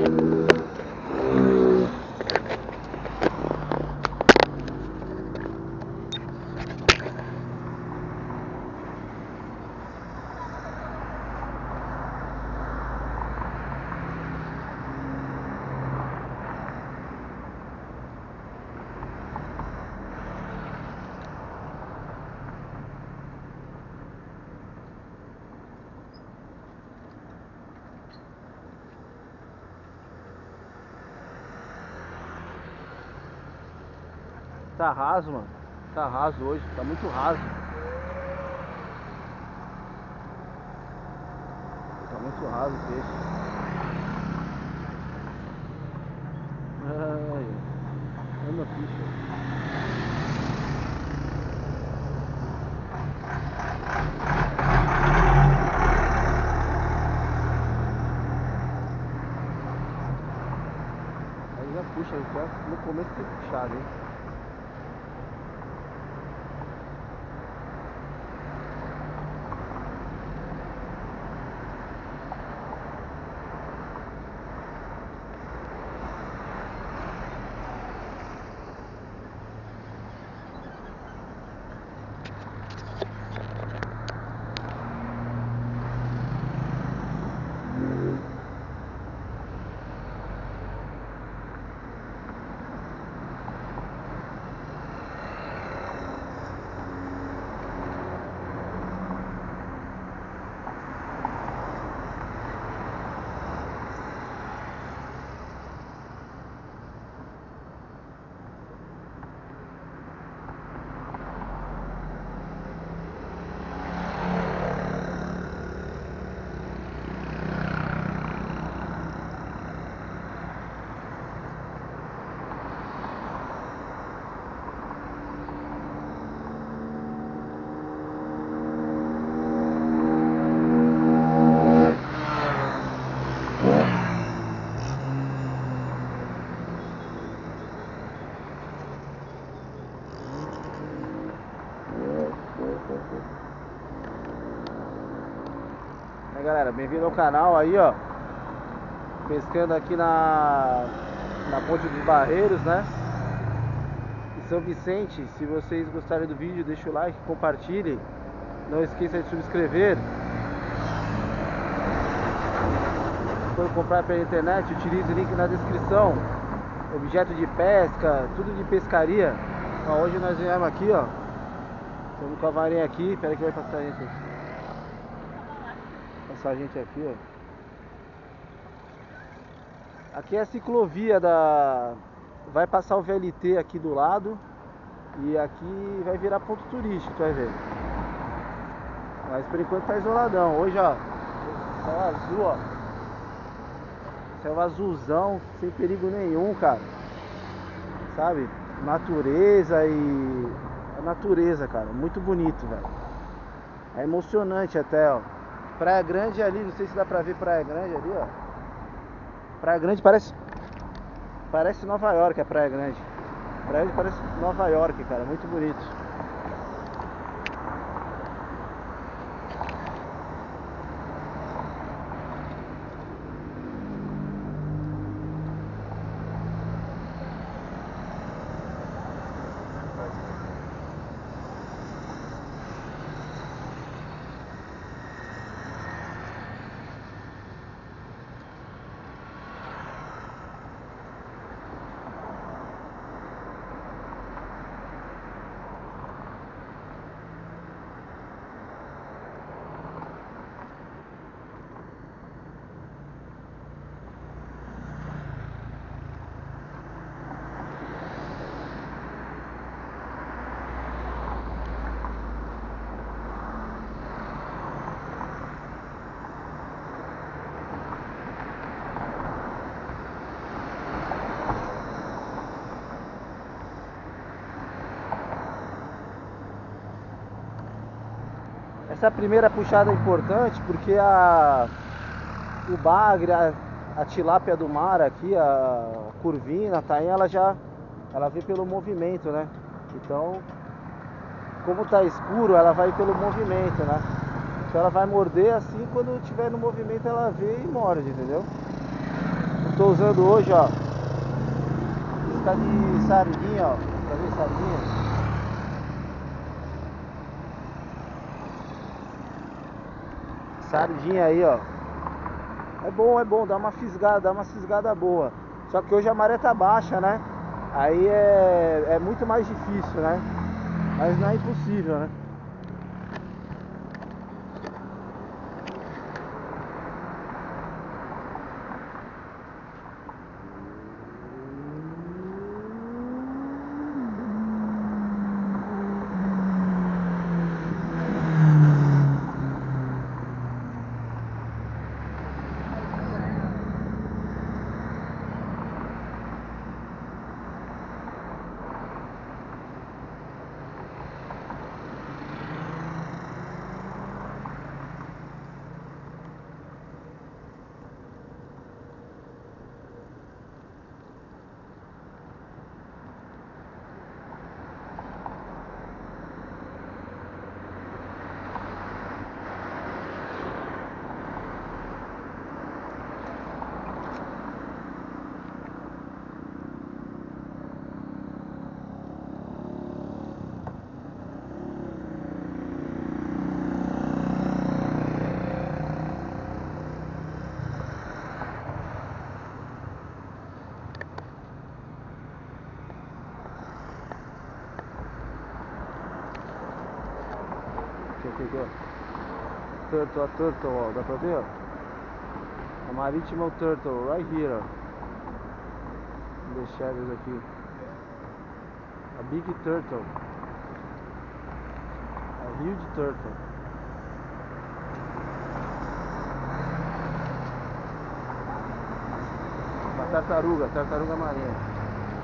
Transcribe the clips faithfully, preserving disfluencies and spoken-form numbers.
Tá raso, mano. Tá raso hoje, tá muito raso. Tá muito raso o peixe. Ai, anda ficha. Aí já puxa, já no começo tem puxado, hein? Aí galera, bem-vindo ao canal aí, ó. Pescando aqui na na Ponte dos Barreiros, né? Em São Vicente. Se vocês gostarem do vídeo, deixa o like, compartilhe. Não esqueça de subscrever. Se for comprar pela internet, utilize o link na descrição. Objeto de pesca, tudo de pescaria. Ó, hoje nós viemos aqui, ó. Estamos com a varinha aqui. Pera aí que vai passar a gente. Passar a gente aqui, ó. Aqui é a ciclovia da... Vai passar o V L T aqui do lado. E aqui vai virar ponto turístico, tu vai ver. Mas por enquanto tá isoladão. Hoje, ó, céu azul, ó. Céu azulzão, sem perigo nenhum, cara. Sabe? Natureza e... A natureza, cara. Muito bonito, velho. É emocionante até, ó. Praia Grande ali, não sei se dá pra ver Praia Grande ali, ó. Praia Grande parece... Parece Nova York, a Praia Grande. Praia Grande parece Nova York, cara. Muito bonito. Essa primeira puxada é importante porque a, o bagre, a, a tilápia do mar aqui, a curvina, a tainha, ela já ela vê pelo movimento, né? Então, como tá escuro, ela vai pelo movimento, né? Então ela vai morder assim, quando tiver no movimento ela vê e morde, entendeu? tô usando hoje, ó. Isca de sardinha, ó. Pra ver sardinha? Sardinha aí, ó. É bom, é bom, dá uma fisgada, dá uma fisgada boa. Só que hoje a maré tá baixa, né? Aí é, é muito mais difícil, né? Mas não é impossível, né? Aqui, ó. Turtle, a turtle, ó. Dá pra ver, ó? A marittima turtle, right here, ó. The shadows aqui. A big turtle. A huge turtle. A tartaruga, tartaruga marinha.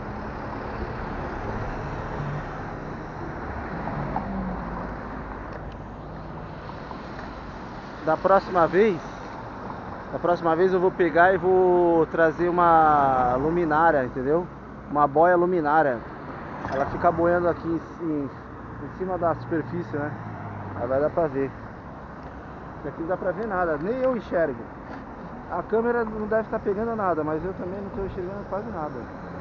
Da próxima vez, da próxima vez eu vou pegar e vou trazer uma luminária, entendeu? Uma boia luminária. Ela fica boiando aqui em, em cima da superfície, né? Aí vai dar pra ver. Isso aqui não dá pra ver nada, nem eu enxergo. A câmera não deve estar pegando nada, mas eu também não estou enxergando quase nada.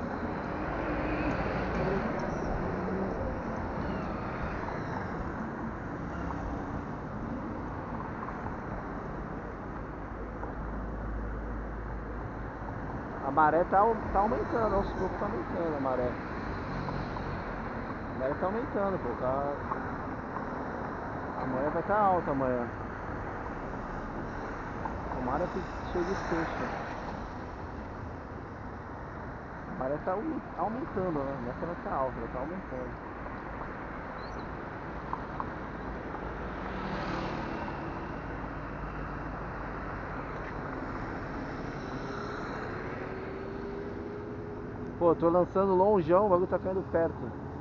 A maré tá, tá aumentando, aos poucos tá aumentando a maré. A maré tá aumentando, pô. Tá... Amanhã vai estar tá alta amanhã. Tomara que chegue os peixes. A maré tá aumentando, né? Não é que ela tá alta, ela tá aumentando. Pô, tô lançando longeão, o bagulho tá caindo perto.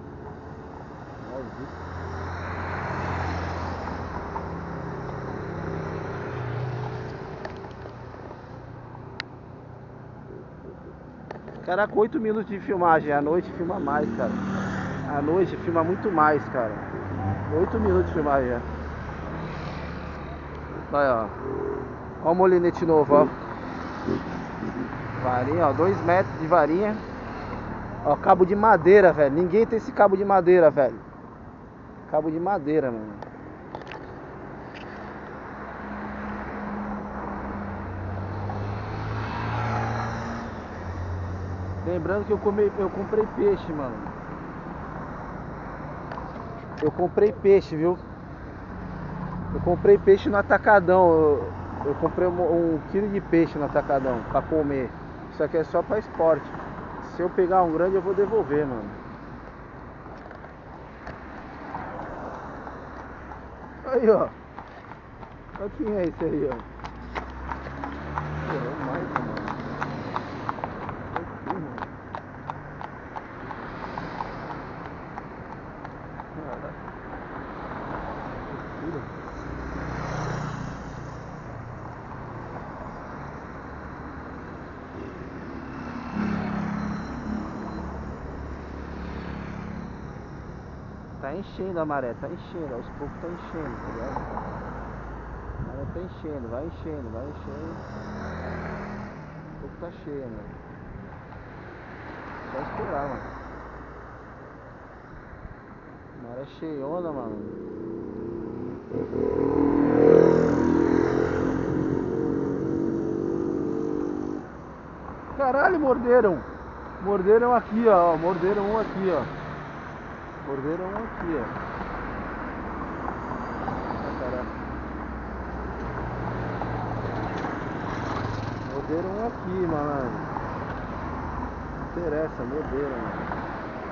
Caraca, oito minutos de filmagem. À noite filma mais, cara. À noite filma muito mais, cara. oito minutos de filmagem já. Olha, ó. Ó o molinete novo, ó. Varinha, ó. dois metros de varinha. Ó, cabo de madeira, velho. Ninguém tem esse cabo de madeira, velho. Cabo de madeira, mano. Lembrando que eu, come, eu comprei peixe, mano. Eu comprei peixe, viu? Eu comprei peixe no atacadão. Eu, eu comprei um, um quilo de peixe no atacadão pra comer. Isso aqui é só pra esporte. Se eu pegar um grande eu vou devolver, mano. Aí, ó. Olha quem é esse aí, ó. Pô, é mais, mano. Aqui, mano. Caraca. Que loucura. Tá enchendo a maré, tá enchendo, aos poucos tá enchendo, tá ligado? A maré tá enchendo, vai enchendo, vai enchendo. tá cheia, mano. Só esperar, mano. Maré cheiona, mano. Caralho, morderam. Morderam aqui, ó. Morderam um aqui, ó. Morderam um aqui, ó. Ah, caralho. Morderam um aqui, malandro. Não interessa, morderam, mano.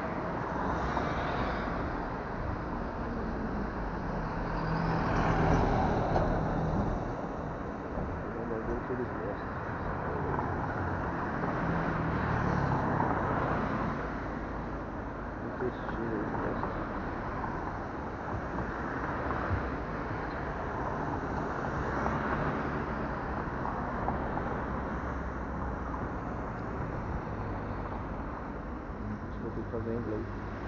É um bagulho que eles gostam. Intestino, eles gostam. Acho que vou ter que fazer em inglês.